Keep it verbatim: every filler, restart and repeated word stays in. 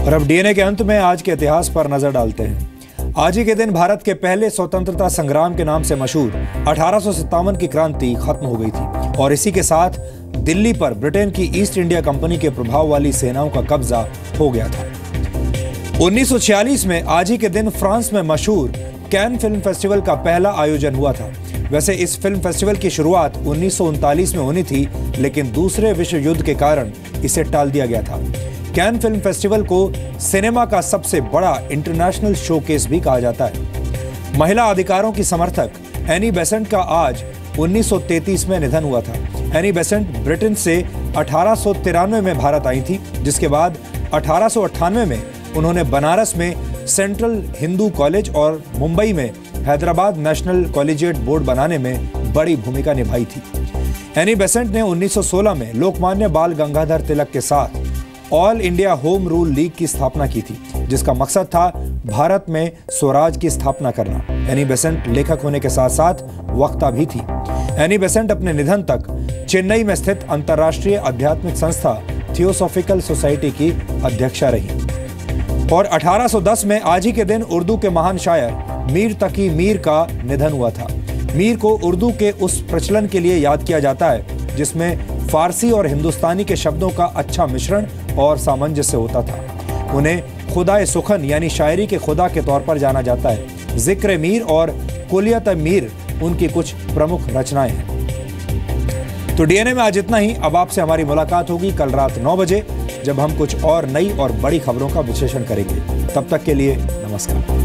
और अब डीएनए के अंत में आज के इतिहास पर नजर डालते हैं। आज ही के दिन भारत के पहले स्वतंत्रता संग्राम के नाम से मशहूर अठारह सौ सत्तावन की क्रांति खत्म हो गई थी और इसी के साथ दिल्ली पर ब्रिटेन की ईस्ट इंडिया कंपनी के प्रभाव वाली सेनाओं का कब्जा हो गया था। उन्नीस सौ छियालीस में आज ही के दिन फ्रांस में मशहूर कैन फिल्म फेस्टिवल का पहला आयोजन हुआ था। वैसे इस फिल्म फेस्टिवल की शुरुआत उन्नीस सौ उनतालीस में होनी थी, लेकिन दूसरे विश्व युद्ध के कारण इसे टाल दिया गया था। कैन फिल्म फेस्टिवल को सिनेमा का सबसे बड़ा इंटरनेशनल शोकेस भी कहा जाता है। महिला अधिकारों की समर्थक एनी बेसेंट का आज उन्नीस सौ तैंतीस में निधन हुआ था। एनी बेसेंट ब्रिटेन से अठारह सौ तिरानवे में भारत आई थी, जिसके बाद अठारह सौ अट्ठानवे में उन्होंने बनारस में सेंट्रल हिंदू कॉलेज और मुंबई में हैदराबाद नेशनल कॉलेजिएट बोर्ड बनाने में बड़ी भूमिका निभाई थी। एनी बेसेंट ने उन्नीस सौ सोलह में लोकमान्य बाल गंगाधर तिलक के साथ All India Home Rule League की स्थापना की थी, जिसका मकसद था भारत में स्वराज की स्थापना करना। एनी बेसेंट लेखक होने के साथ साथ वक्ता भी थी। एनी बेसेंट अपने निधन तक चेन्नई में स्थित अंतर्राष्ट्रीय आध्यात्मिक संस्था थियोसॉफिकल सोसाइटी की अध्यक्षा रही। और अठारह सौ दस में आज ही के दिन उर्दू के महान शायर मीर तकी मीर का निधन हुआ था। मीर को उर्दू के उस प्रचलन के लिए याद किया जाता है जिसमें फारसी और हिंदुस्तानी के शब्दों का अच्छा मिश्रण और सामंजस्य होता था। उन्हें खुदाए सुखन यानी शायरी के खुदा के तौर पर जाना जाता है। जिक्र मीर और कुलियत मीर उनकी कुछ प्रमुख रचनाएं हैं। तो डीएनए में आज इतना ही। अब आपसे हमारी मुलाकात होगी कल रात नौ बजे, जब हम कुछ और नई और बड़ी खबरों का विश्लेषण करेंगे। तब तक के लिए नमस्कार।